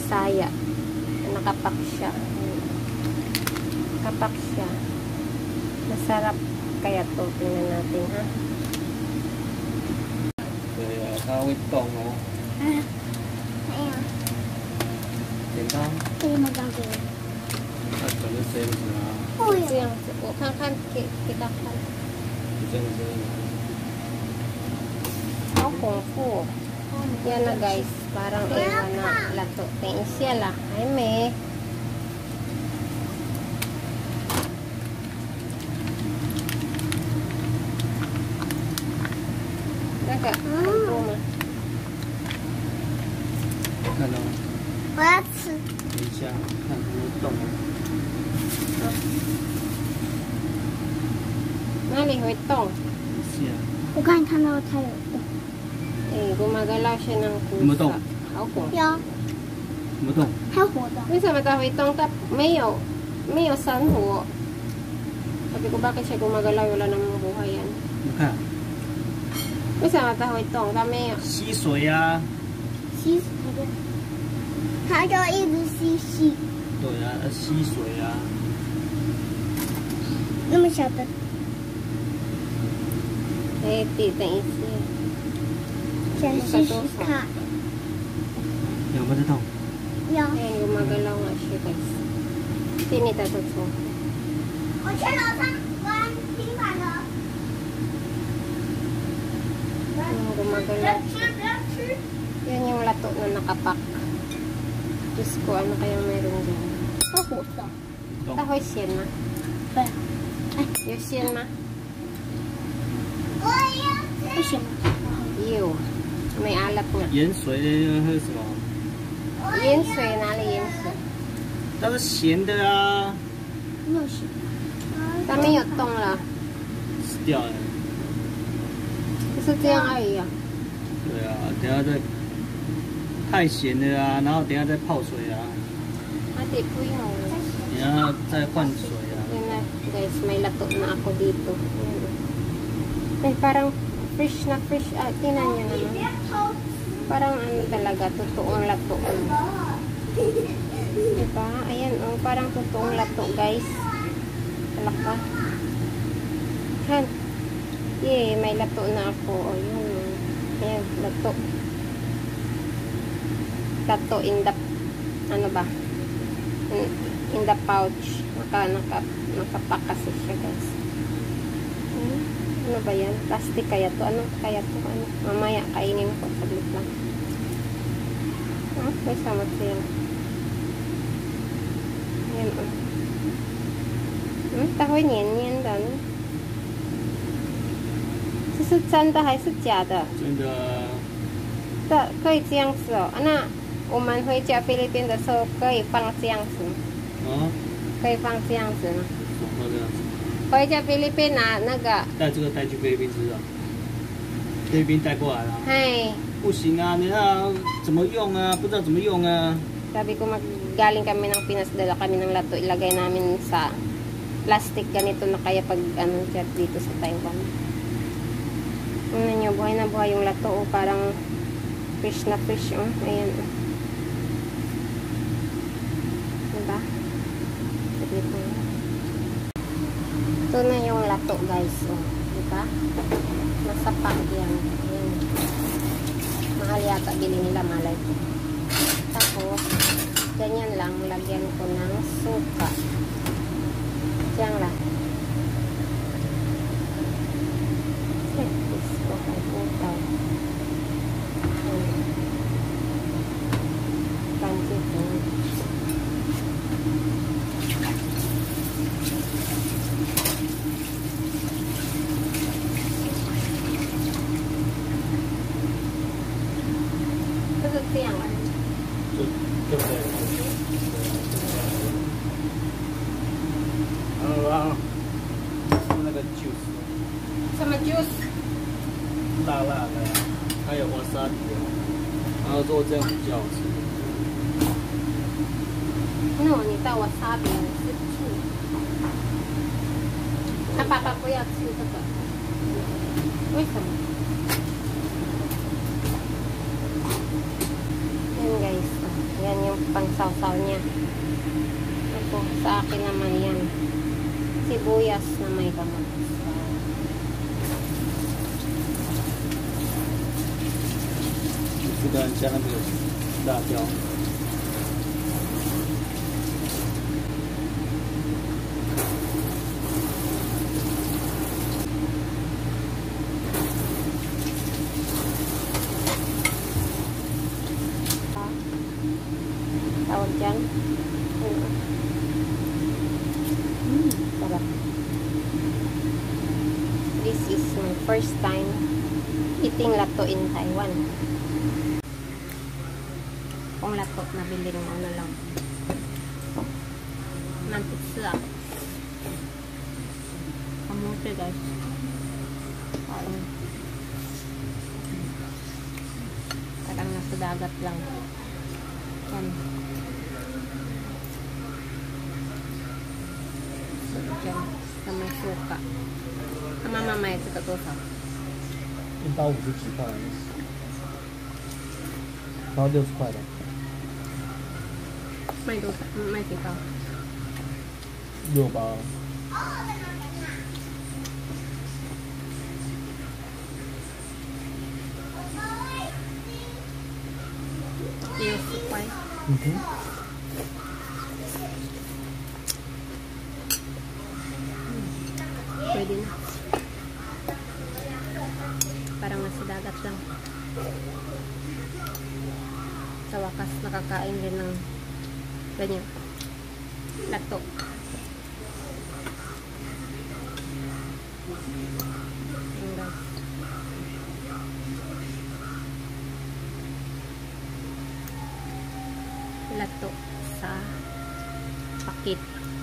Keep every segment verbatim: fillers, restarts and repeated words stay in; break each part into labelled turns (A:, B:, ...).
A: Bisaya. Nakapak siya. Nakapak siya. Masarap kaya to. Tingnan natin, ha?
B: 对啊，它会动哦。
C: 嗯，没有。
B: 剪刀。
C: 这个么这样子？
B: 它可能这样子啊。
A: 这样子，我看看给给他看。
B: 这样子。
A: 好恐怖、哦。Yan na guys, parang ewan na lato. Tingin siya lah. Ay me. Naga, ito ma.
B: 看到吗？
C: 我要吃。
B: 等一下，看会不会动。
A: 哪里会动？
B: 是啊。
C: 我刚才看到它有动。
A: Eh, gumagalaw siya ng kusa.
B: Lumutong.
A: Ako.
C: 有。
B: 怎么动？
C: 还有活的。
A: 为什么它会动？它没有没有生活。Sabi ko, bakit siya gumagalaw? Wala namang buhay yan.
B: 你看。
A: 为什么它会动？它没有。
B: 吸水呀。
C: 吸水的。它就一直吸吸。
B: 对啊，它吸水啊。
C: 那么小的。
A: 哎，等一下。
C: 想试试看。
B: 有没有在动？
C: 有。
A: 哎，gumagalaw nga siya guys. Hindi totoo.
C: 我去楼上玩平板了。
A: Yung gumagalaw siya. Yan yung lato na nakapak. Diyos ko, ano kayang meron dyan?
C: 它活的。
A: Tahoy siyan na.
C: 对。哎，
A: Yung siyan na.
C: 我要吃。不行。
A: Ew. May alat nga.
B: 盐水还有什么？
A: 盐水哪里盐水？
B: 它是咸的啊。
C: 没有吃。
A: 它没有动了。
B: 死掉了。
A: 就是这样而已啊。
B: 对啊，等下再太咸了啊，然后等下再泡水啊。
A: Ate, puyo.
B: 你要再换水啊。
A: Yan na, guys, may lato na ako dito. Ay, parang fresh na fresh. Ah, tinan nyo naman. Parang ano talaga, totoong lato. Diba? Ayan, oh, parang totoong lato, guys. Talaka. Han. Yay, may lato na ako. O, oh, yun. Ayan, lato. Lato in the, ano ba? In, in the pouch. Naka, naka, nakapak kasi siya, guys. Hmm? Ano ba yan? Plastic kaya to? Ano kaya to? Ano? Mamaya, kainin ko. Saglit lang. Ah, may sama siya. Ayan, oh. Hmm? Tahoy niyan, niyan dan. 这是真的还是假的？
B: 真的。
A: 这可以这样子哦。那我们回家菲律宾的时候可以放这样子。
B: 啊？
A: 可以放这样子吗？
B: 放这样子。
A: 回家菲律宾拿那个
B: 带这个带去菲律宾吃啊？菲律宾带过来了。
A: 嗨，
B: 不行啊，你看怎么用啊？不知道怎么用啊。
A: sabi ko maggaling kami ng Pinas, dala kami ng lato, ilagay namin sa plastic ganito na kaya pag ano dito sa Taiwan. Tingnan nyo, buhay na buhay yung lato, oh, parang fish na fish, oh. Ayan, oh. Diba? Saglit mo. Ito na yung lato, guys, oh. Diba? Nasa pack yan. Ayan. Mahal yata bili nila, malay ko. Tapos, ganyan lang, lagyan ko ng suka. Diyan lang. Set this ko kay putaw. Pansit mo. Tapos siyang lang.
B: 对不对？然后那个 juice，
A: 什么 juice？
B: 辣辣的，还有 wasabi， 然后做这样比较好吃。
A: No， 你到 wasabi 是醋。他爸爸不要吃这个，为什么？ Yan guys, yan yung yung pangsawsaw niya. Ito, sa akin naman yan. Sibuyas na may kamatis.
B: 这个加那个辣椒。
A: Tawag dyan. Mm, sarap. This is my first time eating lato in Taiwan. Kung lato, nabili ng ano lang. Mantika. Kamote guys. Parang parang nasa dagat lang. Yan. Diyan, sa may suka. Ang mamamay, ito katosa.
B: 一包五十几块，包六十块的。
A: May dosa, may sikaw.
B: 六包。
A: Yung supay.
B: 嗯哼。
A: Pwede na. Parang nasa dagat lang. Sa wakas, nakakain din ng ganyan. Lato. Ayan guys. Lato sa pakit.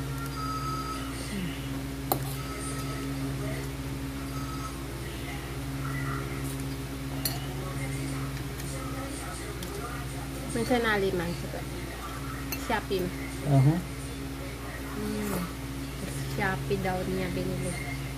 A: May sanali man sa Shopee.
B: Uh-huh.
A: Mm. Shopee daw niya binili.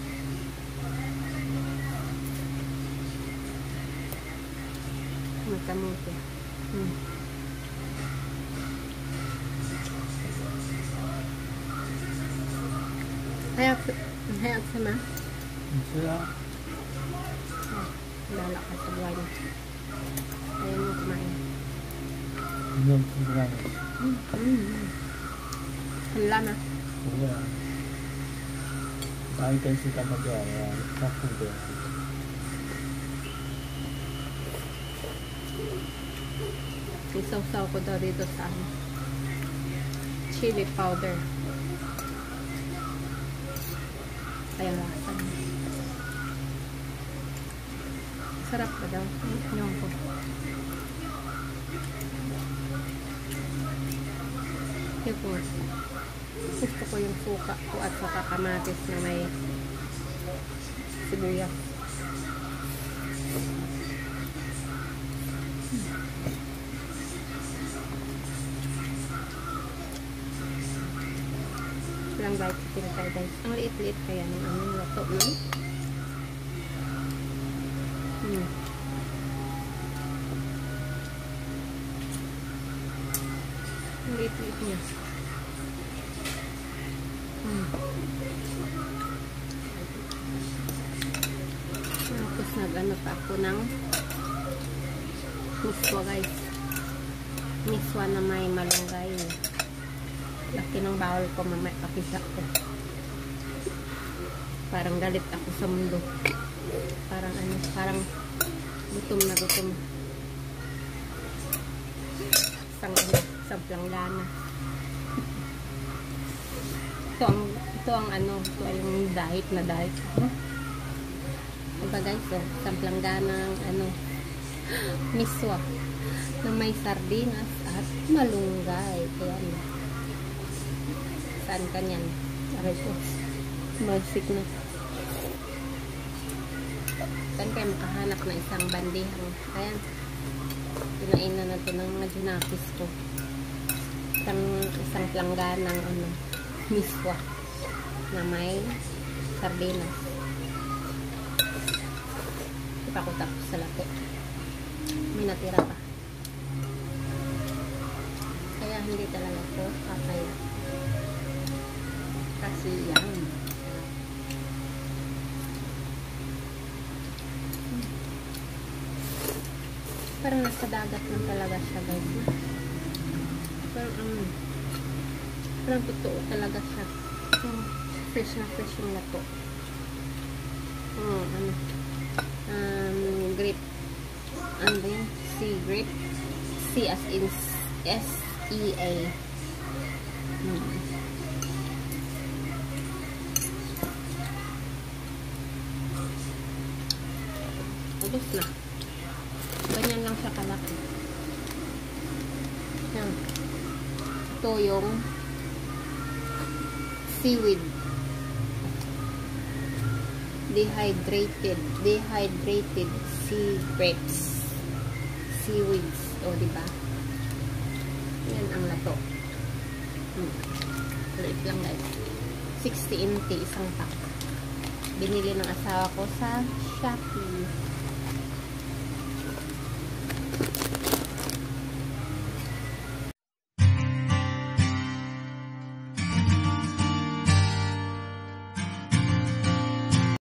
A: May kamote. Mm. Hayat, hayat sama.
B: 你吃啊？
A: Lala ka sa buhay niya. Ayaw mo kumain.
B: 你没有吃不干的？
A: Mm. Mm. Hala na.
B: 不会啊。拿一根是干掉就好了啊，它附的。
A: Isaw-saw ko daw dito sa ano, chili powder. Kaya lasa niya. Sarap pa daw. Yung ko. Yung ko. Gusto ko yung suka ko at saka kamatis na may sibuyas. Lang bite chicken tayo guys. Ang liit-liit kaya ng aming lato, no? Hmm. Ang liit-liit niya. Hmm. Tapos nag-ano pa ako ng miswa guys. Miswa na may malunggay. Laki ng bawal ko, mamaya kapisa ko. Parang galit ako sa mundo. Parang ano, parang gutom na gutom. Isang ano, isang planggana. Ito ang, ito ang ano, ito ay yung diet na diet. Huh? Diba guys, so, isang planggana ng ano, miswa na may sardinas at malunggay. Kaya ano. Saan ka niyan? Aray ko. Magsik na. Saan kayo makahanap na isang bandihang? Ayan. Kinain na na ito ng mga junakis ko. Isang, isang plangganang ano, miswa na may sardinas. Di pa ako tapos sa lato. May natira pa. Kaya hindi talaga ito papaya. Kasi yan. Parang nasa dagat lang talaga siya, guys. Parang, um, parang totoo talaga siya. Um, fresh na fresh yung lato. Oh, ano. Um, grape. Ano ba yan? Sea grape. Sea as in S E A. Hmm. Ubus na. Ganyan lang siya kalaki. Yan. Ito yung seaweed. Dehydrated. Dehydrated sea grapes. Seaweeds. O, diba? Yan ang lato. Hmm. Liit lang, guys. sixty M T isang pack. Binili ng asawa ko sa Shopee.